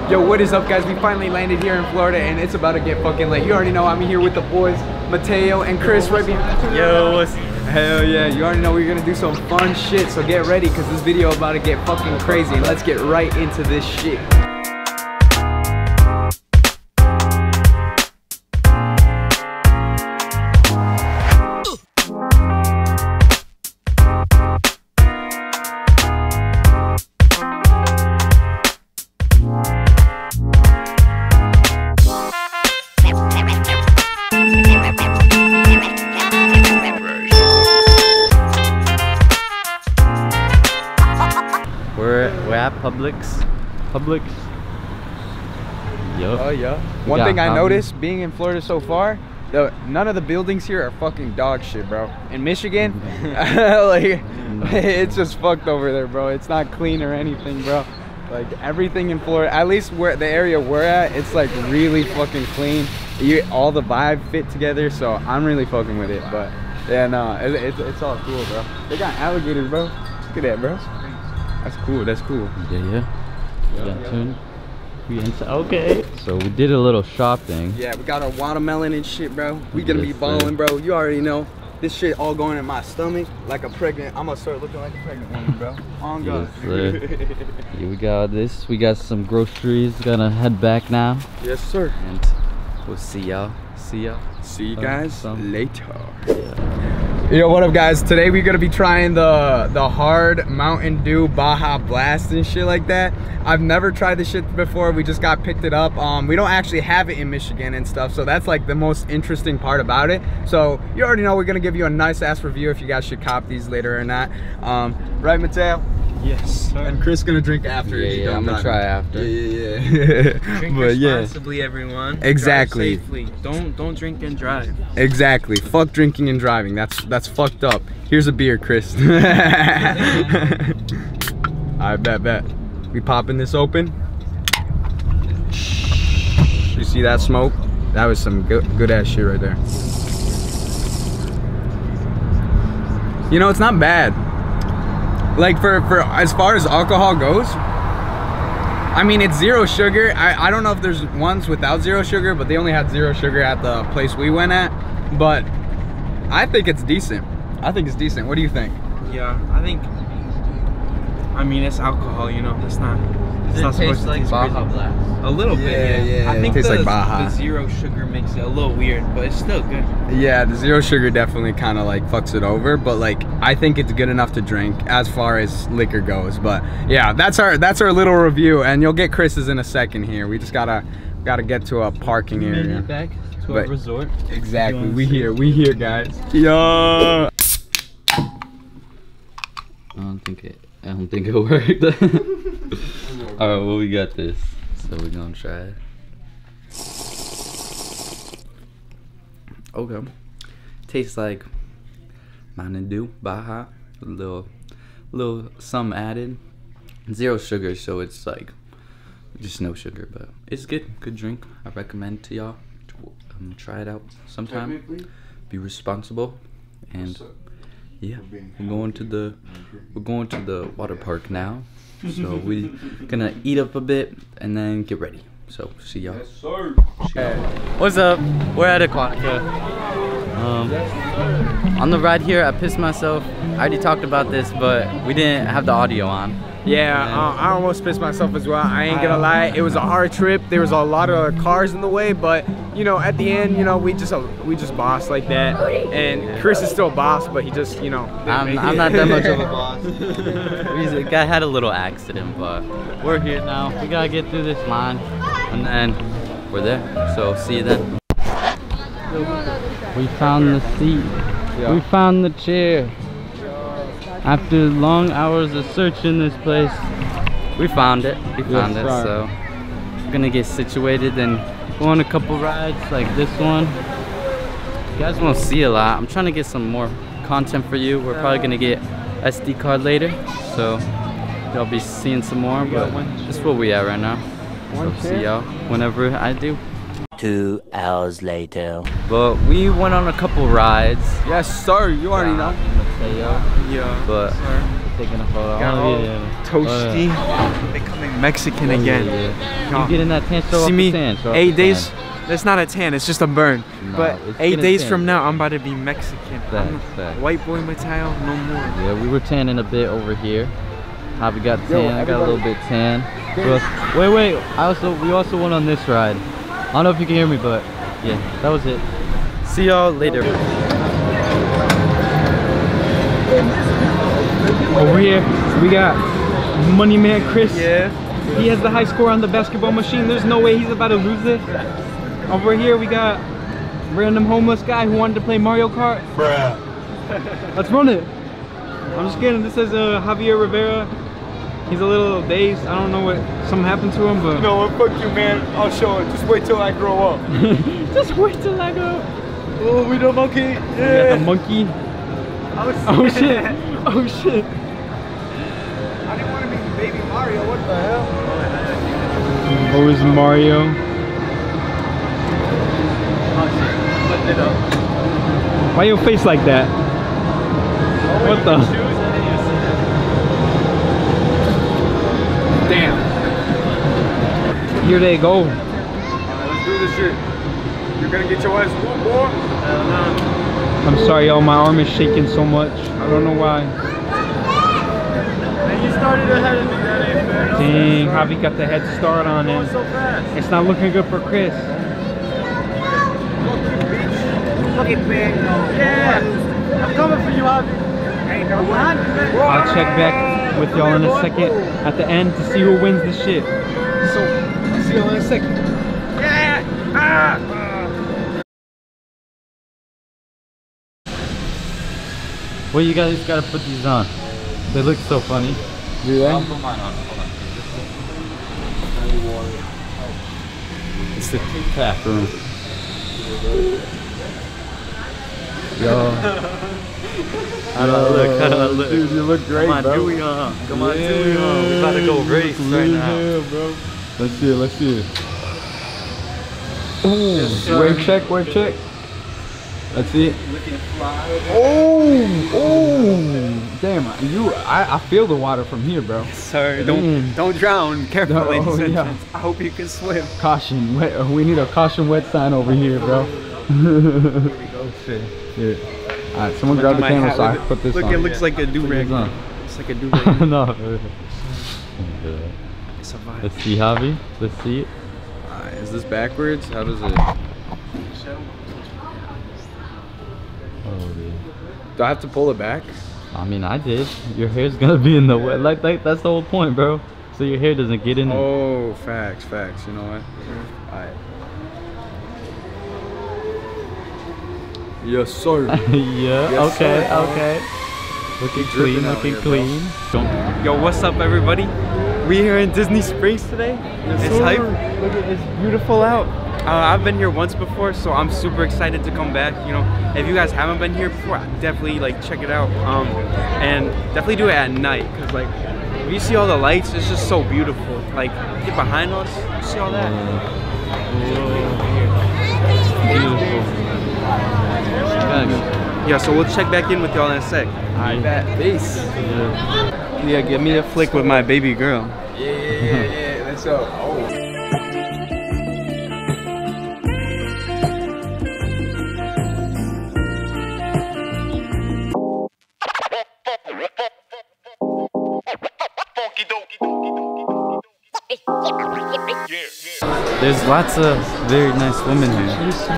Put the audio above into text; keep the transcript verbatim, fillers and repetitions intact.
Yo, what is up, guys? We finally landed here in Florida, and it's about to get fucking late. You already know I'm here with the boys, Mateo and Chris, right behind. Yo, what's hell yeah! You already know we're gonna do some fun shit. So get ready, cause this video is about to get fucking crazy. And let's get right into this shit. We're, we're at Publix. Publix. Yup. Oh yeah. One thing I noticed being in Florida so far, the, none of the buildings here are fucking dog shit, bro. In Michigan, like it's just fucked over there, bro. It's not clean or anything, bro. Like everything in Florida, at least where the area we're at, it's like really fucking clean. You, all the vibe fit together, so I'm really fucking with it. But yeah, no, it, it's it's all cool, bro. They got alligators, bro. Look at that, bro. That's cool. That's cool. Yeah, yeah. Yeah, yeah. We inside. Okay. So we did a little shopping. Yeah, we got our watermelon and shit, bro. We gonna yes, be balling, bro. You already know. This shit all going in my stomach like a pregnant. I'm gonna start looking like a pregnant woman, bro. On God. Yes, yeah, we got this. We got some groceries. Gonna head back now. Yes, sir. And we'll see y'all. See y'all. See you guys some... later. Yeah. Yo, what up, guys? Today we're gonna be trying the the hard Mountain Dew Baja Blast and shit like that. I've never tried this shit before. We just got picked it up. Um, we don't actually have it in Michigan and stuff, so that's like the most interesting part about it. So you already know we're gonna give you a nice ass review if you guys should cop these later or not. Um, right, Mateo? Yes, sir. And Chris gonna drink after. Yeah, yeah, I'm gonna try after. Yeah, yeah, yeah. Drink but responsibly, yeah. everyone. Exactly. Drive safely. Don't don't drink and drive. Exactly. Fuck drinking and driving. That's that's fucked up. Here's a beer, Chris. I bet, bet. We popping this open. You see that smoke? That was some good good ass shit right there. You know, it's not bad. Like for, for as far as alcohol goes, I mean, it's zero sugar. I, I don't know if there's ones without zero sugar, but they only had zero sugar at the place we went at. But I think it's decent. I think it's decent. What do you think? Yeah, I think. I mean, it's alcohol, you know. It's not. It's not supposed to taste Baja Blast. A little Yeah, bit, yeah. yeah, I think it tastes the, like Baja. the zero sugar makes it a little weird, but it's still good. Yeah, the zero sugar definitely kind of like fucks it over, but like I think it's good enough to drink as far as liquor goes. But yeah, that's our that's our little review, and you'll get Chris's in a second here. We just gotta gotta get to a parking area. Back to But- a resort. Exactly, we here, we here, guys. Yo. I don't think it. I don't think it worked. All right, well we got this, so we're gonna try it. Okay, tastes like Mountain Dew Baja, a little, little some added. Zero sugar, so it's like just no sugar, but it's good. Good drink. I recommend to y'all. Um, try it out sometime. Be responsible, and yeah, we're going to the we're going to the water park now. So we're gonna eat up a bit and then get ready. So see y'all. Yes, sir. What's up? We're at Aquatica. Um, on the ride here, I pissed myself. I already talked about this, but we didn't have the audio on. Yeah, uh, I almost pissed myself as well. I ain't gonna lie, it was a hard trip. There was a lot of cars in the way, but you know, at the end, you know, we just uh, we just bossed like that. And Chris is still a boss, but he just, you know. I'm, I'm not that much of a boss. We got had a little accident, but we're here now. We gotta get through this line, and then we're there. So see you then. We found the seat. Yeah. We found the chair. After long hours of searching this place, we found it. We found Yes, it. sir. So we're gonna get situated and go on a couple rides like this one. You guys won't see a lot. I'm trying to get some more content for you. We're probably gonna get S D card later, so y'all be seeing some more. But this is where we at right now. So see y'all whenever I do. Two hours later. But we went on a couple rides. Yes, sir. You already know. Mateo. Yeah. But sir. taking a photo. Got Oh, all yeah, yeah. toasty. Oh, yeah. Becoming Mexican Oh, yeah, again. yeah. Y'all, You getting that tan? Show see off me? the tan. Show off Eight the days. tan. That's not a tan. It's just a burn. No, but it's eight getting days tan. from now, I'm about to be Mexican. Facts, I'm facts. White boy Mateo, no more. Yeah, we were tanning a bit over here. Javi got tan. Yo, I got a little bit tan. Who else? Wait, wait. I also we also went on this ride. I don't know if you can hear me, but yeah, that was it. See y'all later. Over here, we got Money Man Chris. Yeah. He has the high score on the basketball machine. There's no way he's about to lose this. Over here, we got random homeless guy who wanted to play Mario Kart. Bruh. Let's run it. I'm just kidding. This is uh, Javier Rivera. He's a little dazed. I don't know what something happened to him, but No, fuck you, man. I'll show it. Just wait till I grow up. just wait till I go. Oh, we the monkey. We got Yeah. the monkey. Oh Oh shit. Oh shit. I didn't want to be Baby Mario. What the hell? Oh, is Mario? Why your face like that? What the? Damn. Here they go. Alright, let's do this shit. You're gonna get your ass whooped, boy. I'm sorry, y'all. My arm is shaking so much. I don't know why. And you started ahead of me. That ain't fair. Dang, Javi got the head start on him. So fast. It's not looking good for Chris. Fucking big. Yeah. I'm coming for you, Javi. Ain't no one. I'll check back with y'all in a second at the end to see who wins the shit. So, I'll see y'all in a second. Yeah. Ah. Well, you guys gotta put these on. They look so funny. Do that? I'll put mine on. Hold on. It's the tap room. Yo. How do I look? How do I look? Dude, you look great, Come on, bro. do we on? Come on, do we on? We about to go race right now. Yeah, bro. Let's see it. Let's see it. Ooh, wave check, wave check. Let's see it. Oh, oh, damn! You, I, I feel the water from here, bro. Sorry, don't don't drown. Careful, No, ladies and yeah. gents. I hope you can swim. Caution, wet, we need a caution wet sign over here, bro. Oh shit. Yeah. All right, someone grab the My camera hat, so I look, can put this look, on. it looks like a do-rag. It's on. It's like a do-rag. No. It's a vibe. Let's see, Javi. Let's see it. Uh, is this backwards? How does it? Oh, dude. Do I have to pull it back? I mean, I did. Your hair's gonna be in the way. Like, like that's the whole point, bro. So your hair doesn't get in it. Oh, facts, facts. You know what? All right. Yes, sir. Yeah. Yes, okay. sir. Okay. Looking dripping clean. out Looking here, bro. clean. Don't. Yo, what's up, everybody? We here in Disney Springs today. It's hype. Look at it's beautiful out. Uh, I've been here once before, so I'm super excited to come back. You know, if you guys haven't been here before, definitely like check it out. Um, and definitely do it at night, cause like when you see all the lights, it's just so beautiful. Like get behind us, you see all that. Beautiful. Gotta go. Yeah, so we'll check back in with y'all in a sec. I bet. Peace. Yeah. Yeah, give me a flick with my baby girl. Yeah, yeah, yeah, yeah. Let's go. Oh. There's lots of very nice women here.